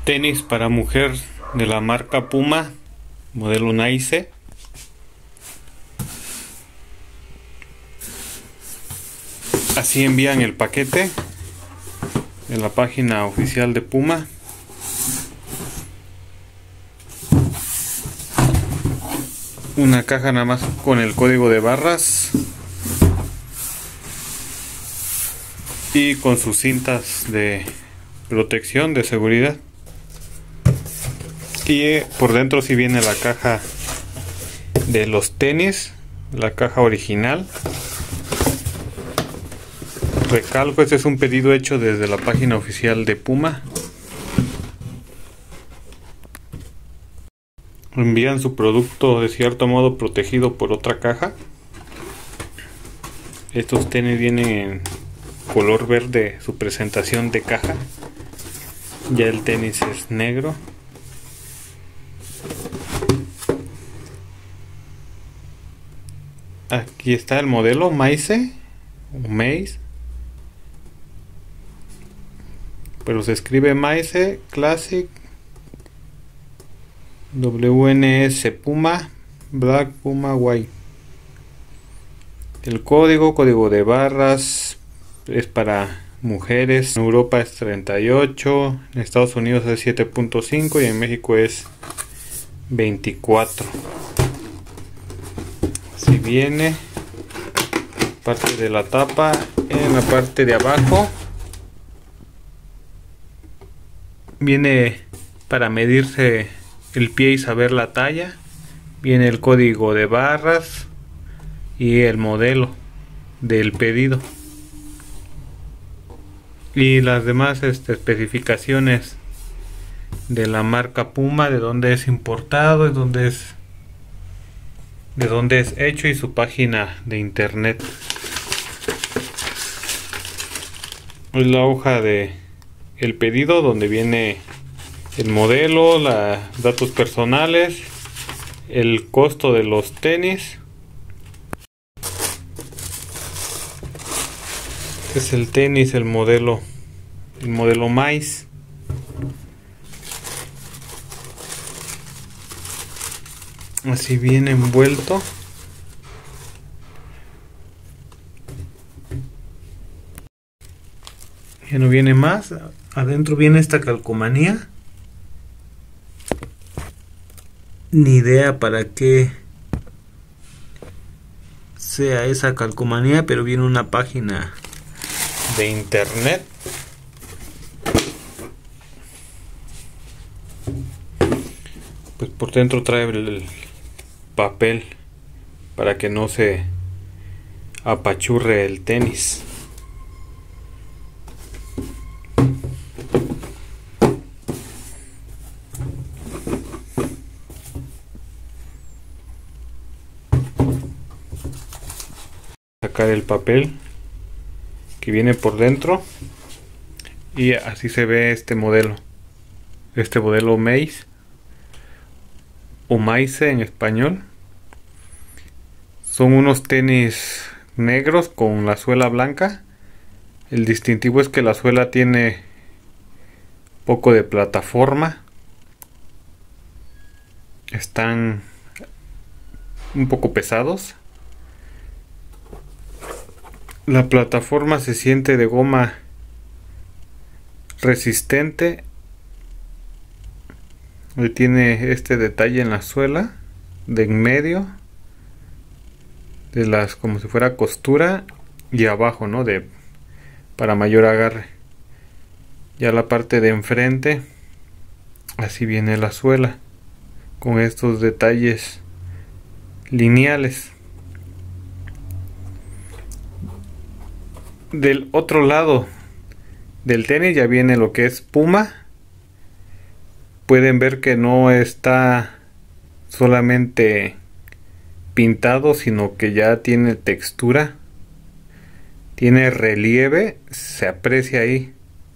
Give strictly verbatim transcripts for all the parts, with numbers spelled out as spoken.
Tenis para mujer de la marca Puma, modelo Nice. Así envían el paquete en la página oficial de Puma. Una caja nada más con el código de barras y con sus cintas de protección, de seguridad. Y por dentro sí viene la caja de los tenis, la caja original. Recalco, este es un pedido hecho desde la página oficial de Puma. Envían su producto de cierto modo protegido por otra caja. Estos tenis vienen en color verde, su presentación de caja. Ya el tenis es negro. Aquí está el modelo Mice o Maze, pero se escribe Mice Classic W N S Puma Black Puma White. El código, código de barras, es para mujeres. En Europa es treinta y ocho, en Estados Unidos es siete punto cinco y en México es veinticuatro. Así viene parte de la tapa. En la parte de abajo viene para medirse el pie y saber la talla. Viene el código de barras y el modelo del pedido y las demás este, especificaciones de la marca Puma, de dónde es importado, de dónde es de dónde es hecho y su página de internet. Es la hoja de el pedido donde viene el modelo, los datos personales, el costo de los tenis. Este es el tenis, el modelo, el modelo Mice. Así viene envuelto. Ya no viene más. Adentro viene esta calcomanía. Ni idea para qué sea esa calcomanía, pero viene una página de internet. Pues por dentro trae el papel para que no se apachurre el tenis. Sacar el papel que viene por dentro y así se ve este modelo, este modelo Maze o Mice en español. Son unos tenis negros con la suela blanca. El distintivo es que la suela tiene poco de plataforma. Están un poco pesados. La plataforma se siente de goma resistente. Y tiene este detalle en la suela de en medio, de las como si fuera costura, y abajo, ¿no? De para mayor agarre. Ya la parte de enfrente, así viene la suela con estos detalles lineales. Del otro lado del tenis ya viene lo que es Puma. Pueden ver que no está solamente pintado, sino que ya tiene textura, tiene relieve, se aprecia ahí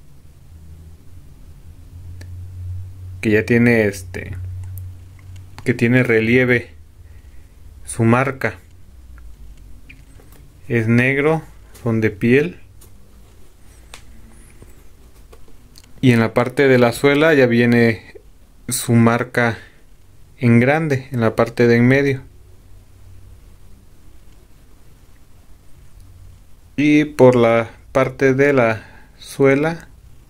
que ya tiene este que tiene relieve su marca. Es negro, son de piel. Y en la parte de la suela ya viene su marca en grande, en la parte de en medio. Y por la parte de la suela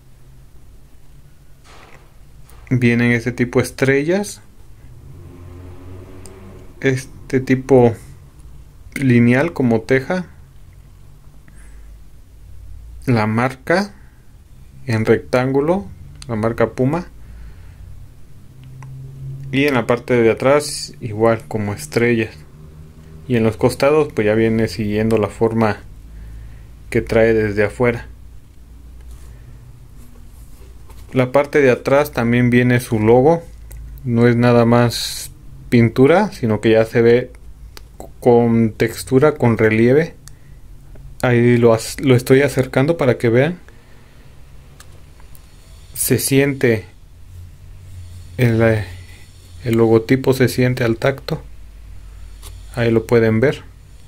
vienen este tipo de estrellas, este tipo lineal como teja, la marca en rectángulo, la marca Puma, y en la parte de atrás igual como estrellas, y en los costados pues ya viene siguiendo la forma que trae desde afuera. La parte de atrás también viene su logo, no es nada más pintura, sino que ya se ve con textura, con relieve. Ahí lo, lo estoy acercando para que vean. Se siente el, el logotipo, se siente al tacto. Ahí lo pueden ver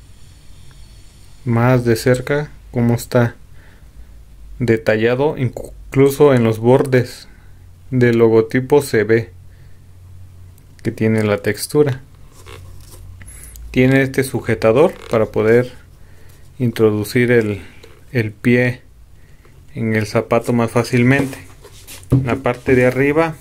más de cerca cómo está detallado. Incluso en los bordes del logotipo se ve que tiene la textura. Tiene este sujetador para poder introducir el, el pie en el zapato más fácilmente. La parte de arriba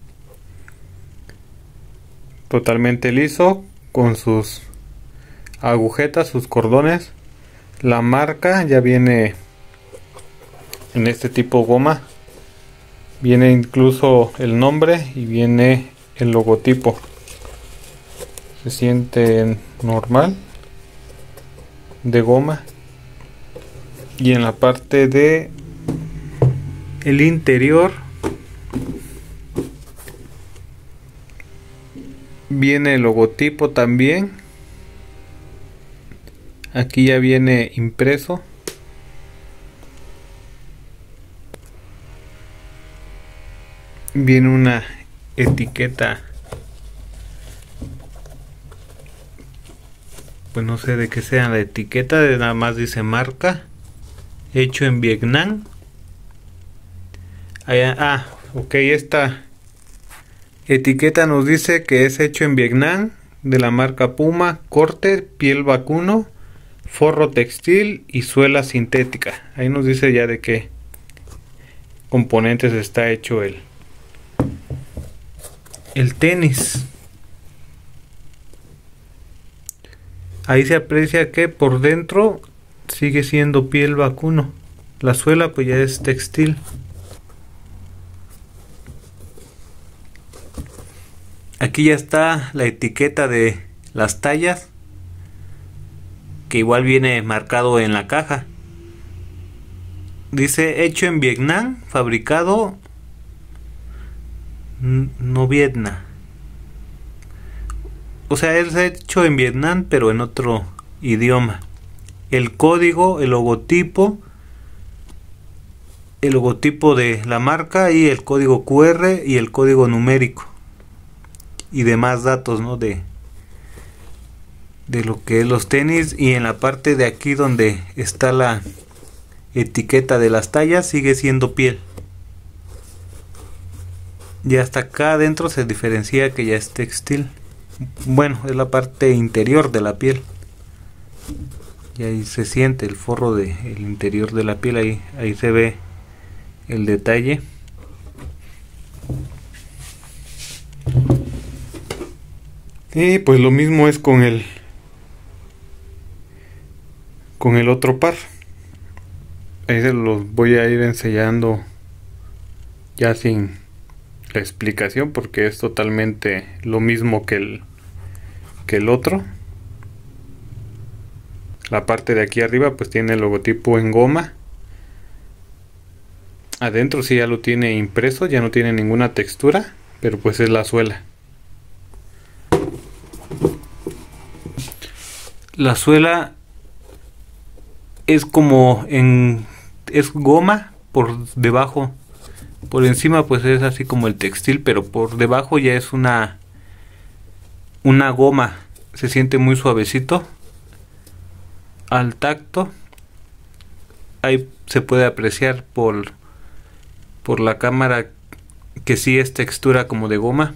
totalmente liso, con sus agujetas, sus cordones. La marca ya viene en este tipo goma, viene incluso el nombre y viene el logotipo. Se siente normal, de goma. Y en la parte de el interior viene el logotipo también. Aquí ya viene impreso. Viene una etiqueta, pues no sé de qué sea la etiqueta, de nada más dice marca, hecho en Vietnam. Allá, ah, ok, esta etiqueta nos dice que es hecho en Vietnam, de la marca Puma, corte, piel vacuno, forro textil y suela sintética. Ahí nos dice ya de qué componentes está hecho el el tenis. Ahí se aprecia que por dentro sigue siendo piel vacuno. La suela pues ya es textil. Aquí ya está la etiqueta de las tallas, que igual viene marcado en la caja. Dice hecho en Vietnam, fabricado no Vietnam. O sea, es hecho en Vietnam pero en otro idioma. El código, el logotipo, el logotipo de la marca y el código Q R y el código numérico y demás datos, ¿no? de de lo que es los tenis. Y en la parte de aquí donde está la etiqueta de las tallas sigue siendo piel. Y hasta acá adentro se diferencia que ya es textil. Bueno, es la parte interior de la piel. Y ahí se siente el forro del de interior de la piel. Ahí, ahí se ve el detalle. Y pues lo mismo es con el con el otro par. Ahí se los voy a ir enseñando ya sin la explicación, porque es totalmente lo mismo que el que el otro. La parte de aquí arriba pues tiene el logotipo en goma. Adentro sí ya lo tiene impreso, ya no tiene ninguna textura, pero pues es la suela. La suela es como en es goma por debajo. Por encima pues es así como el textil, pero por debajo ya es una una goma. Se siente muy suavecito al tacto. Ahí se puede apreciar por por la cámara que sí es textura como de goma.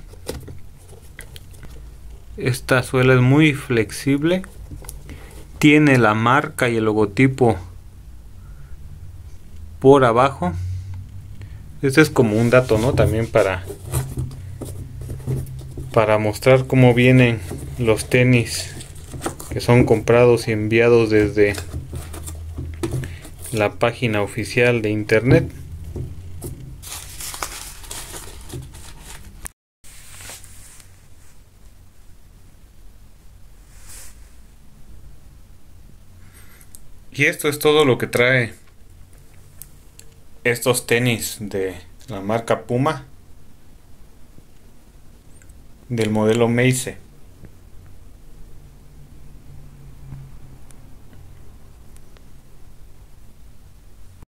Esta suela es muy flexible, tiene la marca y el logotipo por abajo. Este es como un dato, ¿no? También para para mostrar cómo vienen los tenis que son comprados y enviados desde la página oficial de internet. Y esto es todo lo que trae estos tenis de la marca Puma, del modelo Meize.